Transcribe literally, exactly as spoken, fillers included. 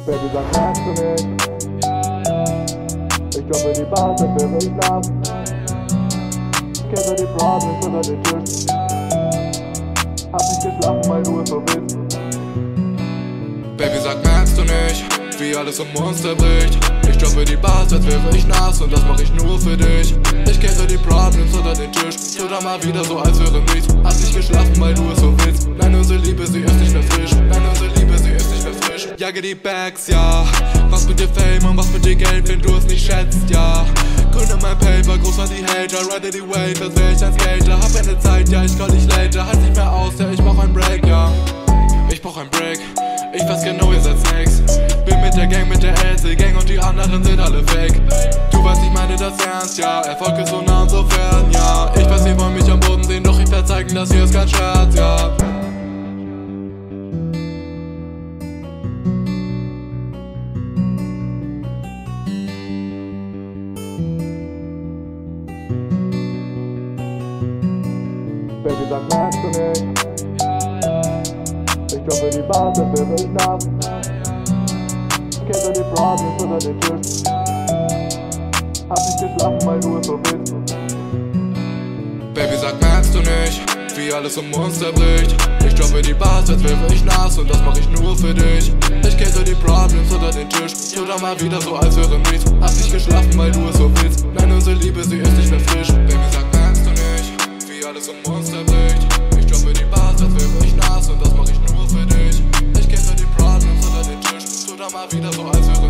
Baby, sag, merkst du nicht? Ich droppe die Bar, dann wäre ich nass. Kenne die Problems unter den Tisch. Hab nicht geschlafen, weil du es so willst. Baby, sag, merkst du nicht, wie alles um uns zerbricht? Ich droppe die Bars, als wäre ich nass, und das mach ich nur für dich. Ich kehre die Problems unter den Tisch. Tu da mal wieder so, als wäre nichts. Hast nicht geschlafen, weil du es so willst. Nein, unsere Liebe, sie ist nicht mehr frisch. Nein, unsere Liebe, sie ist nicht mehr frisch. Jage die Bags, ja. Was mit dir Fame und was mit dir Geld, wenn du es nicht schätzt, ja. Gründe mein Paper, groß an die Hater. Ride die Wait, als wär ich ein Skater. Hab keine Zeit, ja, ich call dich later. Halt nicht mehr aus, ja, ich brauch ein Break, ja. Ich brauch ein Break. Ich weiß genau, ihr seid Snakes. Bin mit der Gang, mit der L C Gang, und die anderen sind alle fake. Du weißt, ich meine das ernst, ja. Erfolg ist so nah und so fern, ja. Ich weiß, ihr wollt mich am Boden sehen, doch ich werd zeigen, das hier ist kein Scherz, ja. Baby, sag, merkst du nicht? Ich droppe die Bar, dann wäre ich nass. Kenne die Problems unter den Tisch. Hab nicht geschlafen, weil du es so willst. Baby, sag, merkst du nicht, wie alles um uns zerbricht? Ich droppe die Bars, als wäre ich nass, und das mach ich nur für dich. Ich kenne die Problems unter den Tisch. Tu da mal wieder so, als wäre nichts. Hast nicht geschlafen, weil du es so willst. Nein, unsere Liebe, sie ist nicht mehr frisch. Baby, sag, merkst du nicht, wie alles um uns zerbricht? Ich droppe die Bars, als wäre ich nass, und das mach ich nur für dich. Ich kenne die Problems unter den Tisch. Tu da mal wieder so, als wäre